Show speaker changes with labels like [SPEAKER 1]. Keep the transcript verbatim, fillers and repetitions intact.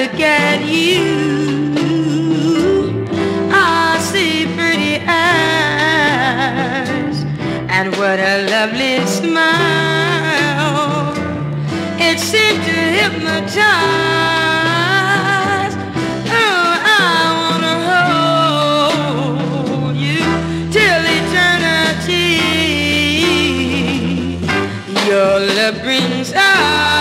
[SPEAKER 1] look at you, I see pretty eyes and what a lovely smile. It seems to hypnotize. Oh, I wanna hold you till eternity. Your love brings out